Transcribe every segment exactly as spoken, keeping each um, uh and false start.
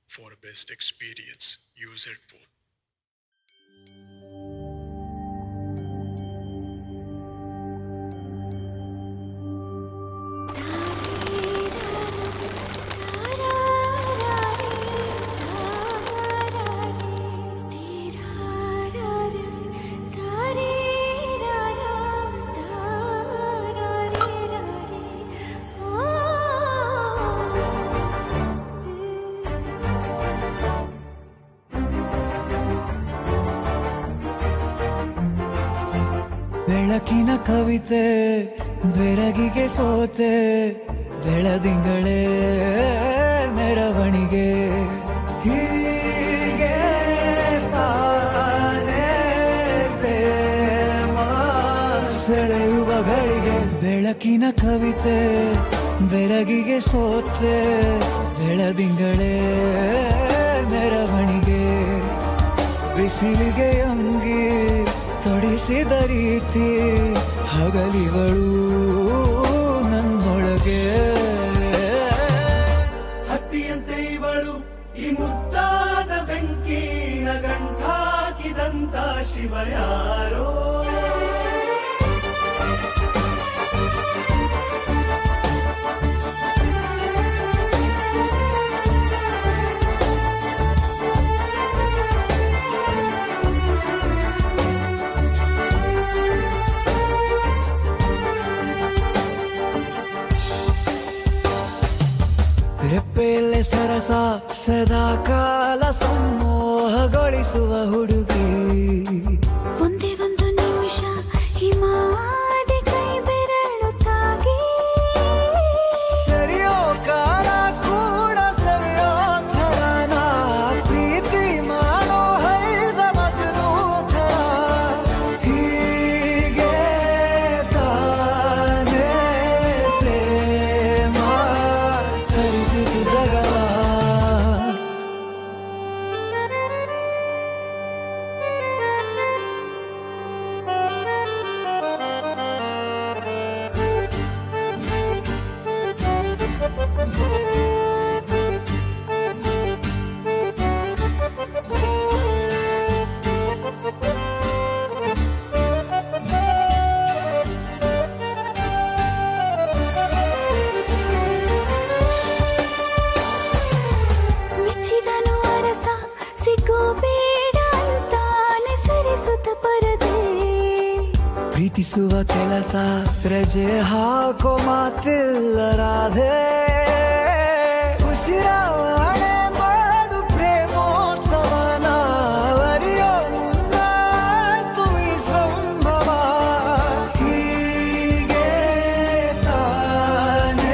For best experience, use headphone. ಬೆಳಕಿನ ಕವಿತೆ ಬೆರಗಿಗೆ ಸೋತೆ ಬೆಳದಿಂಗಳೇ ಮೆರವಣಿಗೆ ಹೀಗೆ ತಾನೇ ಪ್ರೇಮ ಸೆಳೆಯುವ ಗಳಿಗೆ ಬೆಳಕಿನ ಕವಿತೆ ಬೆರಗಿಗೆ ಸೋತೆ ಬೆಳದಿಂಗಳೇ ಮೆರವಣಿಗೆ ಬಿಸಿಲಿಗೆ ಅಂಗಿ ತೊಡಿಸಿದ ರೀತಿ ಹಗಲಿಗಳು ನನ್ನೊಳಗೆ ಹತ್ತಿಯಂತೆ ಇವಳು ಈ ಮುದ್ದಾದ ಬೆಂಕಿನ ಗಂಟಾಕಿದಂತ ಶಿವ ಯಾರೋ ರೆಪ್ಪೆಯಲ್ಲೇ ಸರಸ ಸದಾ ಕಾಲ ಸಂಮೋಹಗೊಳಿಸುವ ಹುಡುಗಿ ಒಂದೇ ಒಂದು ನಿಮಿಷ ಹಿಮಾದಿ ಕೈ ಬೆರಳು ತಾಗಿ ಸರಿಯೋ ಕಾಲ ಕೂಡ ಸರಿಯೋ ಥರನ ಪ್ರೀತಿ ಮಾಡೋ ಹೈದ ಮಗನೂ ಥರ ಹೀಗೆ ತಾನೇ ಪ್ರೇಮ ಸರಿಸಿತು ಜಗವ ಮೆಚ್ಚಿದನು ಅರಸ ಸಿಗೋ ಬೇಡ ಅಂತಾನೆ ಸರಿಸುತ್ತ ಪರದೆ ಪ್ರೀತಿಸುವ ಕೆಲಸ ರಜೆ ಹಾಕೋ ಮಾತಿಲ್ಲ ರಾಧೆ ಉಸಿರಾವಣೆ ಮಾಡು ಪ್ರೇಮೋತ್ಸವನ ಅರಿಯೋ ಮುಂದಾಯ್ತು ಈ ಸಂಭವ ಹೀಗೆ ತಾನೇ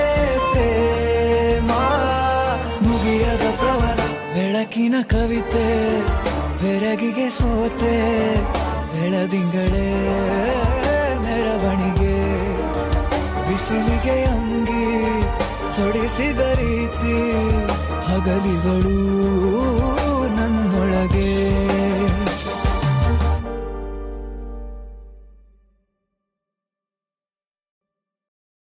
ಪ್ರೇಮ ಮುಗಿಯದ ಪ್ರವರ ಬೆಳಕಿನ ಕವಿತೆ ಬೆರಗಿಗೆ ಸೋತೆ ಬೆಳದಿಂಗಳೇ ಮೆರವಣಿಗೆ ಬಿಸಿಲಿಗೆ ಅಂಗಿ ತೊಡಿಸಿದ ರೀತಿ ಹಗಲಿಗಳು ನನ್ನೊಳಗೆ